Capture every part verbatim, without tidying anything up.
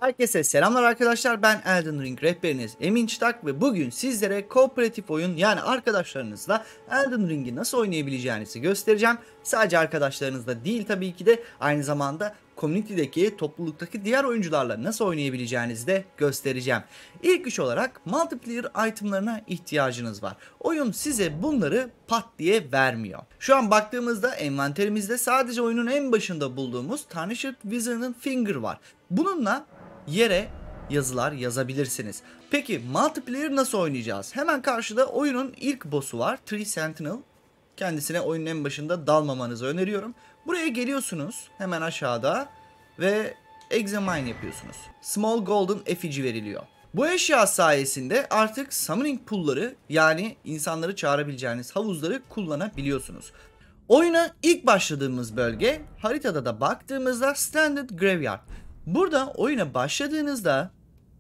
Herkese selamlar arkadaşlar, ben Elden Ring rehberiniz Emin Çıtak ve bugün sizlere kooperatif oyun, yani arkadaşlarınızla Elden Ring'i nasıl oynayabileceğinizi göstereceğim. Sadece arkadaşlarınızla değil, tabii ki de aynı zamanda community'deki, topluluktaki diğer oyuncularla nasıl oynayabileceğinizi de göstereceğim. İlk iş olarak multiplayer itemlarına ihtiyacınız var. Oyun size bunları pat diye vermiyor. Şu an baktığımızda envanterimizde sadece oyunun en başında bulduğumuz Tarnished Wizard'ın Finger var. Bununla yere yazılar yazabilirsiniz. Peki multiplayer nasıl oynayacağız? Hemen karşıda oyunun ilk boss'u var, Tree Sentinel. Kendisine oyunun en başında dalmamanızı öneriyorum. Buraya geliyorsunuz hemen aşağıda ve Examine yapıyorsunuz. Small Golden Effigy veriliyor. Bu eşya sayesinde artık Summoning Pool'ları, yani insanları çağırabileceğiniz havuzları kullanabiliyorsunuz. Oyuna ilk başladığımız bölge, haritada da baktığımızda Standard Graveyard. Burada oyuna başladığınızda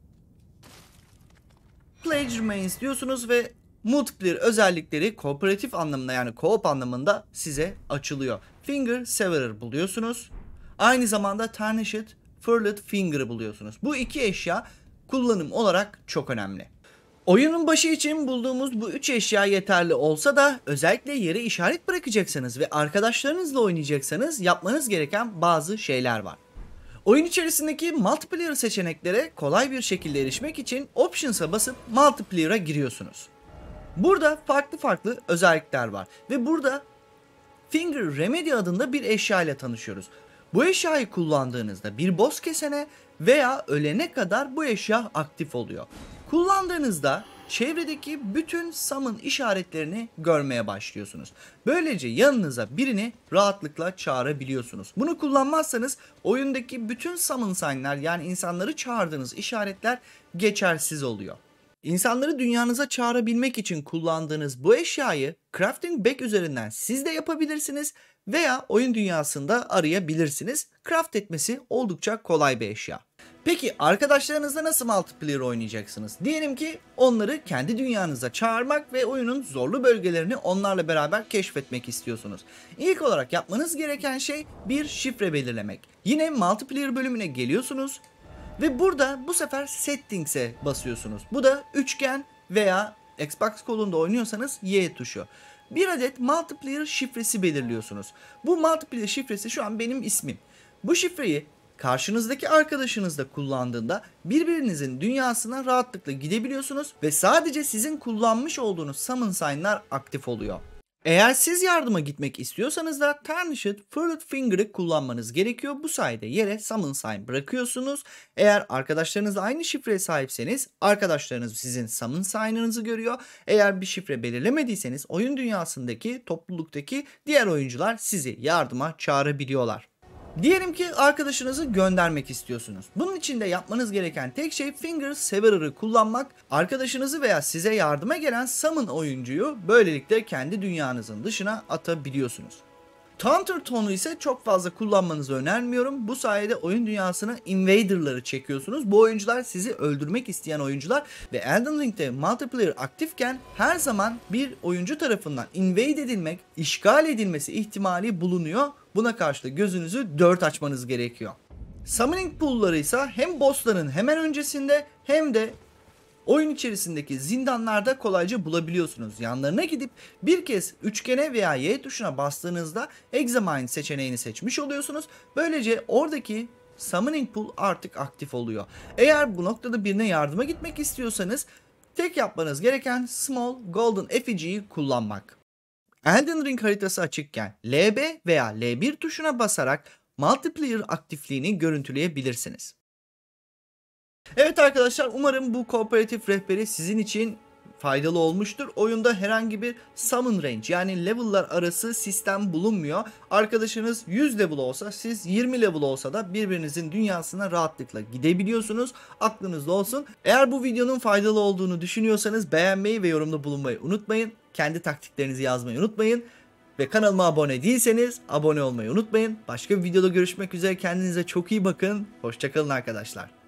Pledge Remains diyorsunuz ve multiplayer özellikleri kooperatif anlamında, yani co-op anlamında size açılıyor. Finger Severer buluyorsunuz. Aynı zamanda Tarnished Furled Finger'ı buluyorsunuz. Bu iki eşya kullanım olarak çok önemli. Oyunun başı için bulduğumuz bu üç eşya yeterli olsa da özellikle yere işaret bırakacaksınız ve arkadaşlarınızla oynayacaksanız yapmanız gereken bazı şeyler var. Oyun içerisindeki multiplayer seçeneklere kolay bir şekilde erişmek için Options'a basıp Multiplayer'a giriyorsunuz. Burada farklı farklı özellikler var ve burada Finger Remedy adında bir eşya ile tanışıyoruz. Bu eşyayı kullandığınızda bir boss kesene veya ölene kadar bu eşya aktif oluyor. Kullandığınızda çevredeki bütün summon işaretlerini görmeye başlıyorsunuz. Böylece yanınıza birini rahatlıkla çağırabiliyorsunuz. Bunu kullanmazsanız oyundaki bütün summon sign'ler, yani insanları çağırdığınız işaretler geçersiz oluyor. İnsanları dünyanıza çağırabilmek için kullandığınız bu eşyayı Crafting Bag üzerinden siz de yapabilirsiniz veya oyun dünyasında arayabilirsiniz. Craft etmesi oldukça kolay bir eşya. Peki arkadaşlarınızla nasıl multiplayer oynayacaksınız? Diyelim ki onları kendi dünyanıza çağırmak ve oyunun zorlu bölgelerini onlarla beraber keşfetmek istiyorsunuz. İlk olarak yapmanız gereken şey bir şifre belirlemek. Yine multiplayer bölümüne geliyorsunuz ve burada bu sefer Settings'e basıyorsunuz. Bu da üçgen veya Xbox kolunda oynuyorsanız Y tuşu. Bir adet multiplayer şifresi belirliyorsunuz. Bu multiplayer şifresi şu an benim ismim. Bu şifreyi karşınızdaki arkadaşınız da kullandığında birbirinizin dünyasına rahatlıkla gidebiliyorsunuz ve sadece sizin kullanmış olduğunuz summon sign'lar aktif oluyor. Eğer siz yardıma gitmek istiyorsanız da Tarnished Furled Finger'ı kullanmanız gerekiyor. Bu sayede yere summon sign bırakıyorsunuz. Eğer arkadaşlarınızla aynı şifreye sahipseniz arkadaşlarınız sizin summon sign'ınızı görüyor. Eğer bir şifre belirlemediyseniz oyun dünyasındaki, topluluktaki diğer oyuncular sizi yardıma çağırabiliyorlar. Diyelim ki arkadaşınızı göndermek istiyorsunuz. Bunun için de yapmanız gereken tek şey Finger Severer'ı kullanmak. Arkadaşınızı veya size yardıma gelen summon oyuncuyu böylelikle kendi dünyanızın dışına atabiliyorsunuz. Taunter Tone'u ise çok fazla kullanmanızı önermiyorum. Bu sayede oyun dünyasına invader'ları çekiyorsunuz. Bu oyuncular sizi öldürmek isteyen oyuncular ve Elden Ring'de multiplayer aktifken her zaman bir oyuncu tarafından invade edilmek, işgal edilmesi ihtimali bulunuyor. Buna karşı da gözünüzü dört açmanız gerekiyor. Summoning Pool'ları ise hem bossların hemen öncesinde hem de oyun içerisindeki zindanlarda kolayca bulabiliyorsunuz. Yanlarına gidip bir kez üçgene veya Y tuşuna bastığınızda Examine seçeneğini seçmiş oluyorsunuz. Böylece oradaki Summoning Pool artık aktif oluyor. Eğer bu noktada birine yardıma gitmek istiyorsanız tek yapmanız gereken Small Golden Effigy'yi kullanmak. Elden Ring haritası açıkken L B veya L bir tuşuna basarak multiplayer aktifliğini görüntüleyebilirsiniz. Evet arkadaşlar, umarım bu kooperatif rehberi sizin için faydalı olmuştur. Oyunda herhangi bir summon range, yani level'lar arası sistem bulunmuyor. Arkadaşınız yüz level olsa, siz yirmi level olsa da birbirinizin dünyasına rahatlıkla gidebiliyorsunuz. Aklınızda olsun. Eğer bu videonun faydalı olduğunu düşünüyorsanız beğenmeyi ve yorumda bulunmayı unutmayın. Kendi taktiklerinizi yazmayı unutmayın. Ve kanalıma abone değilseniz abone olmayı unutmayın. Başka bir videoda görüşmek üzere. Kendinize çok iyi bakın. Hoşça kalın arkadaşlar.